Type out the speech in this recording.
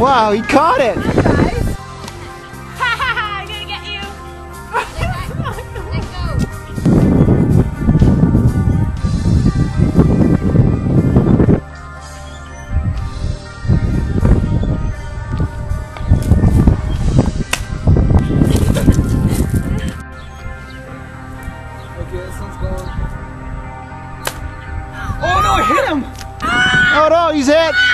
Wow, he caught it! Hi guys! Ha ha ha! I'm gonna get you! Okay, this one's going. Oh no, I hit him! Oh no, he's hit!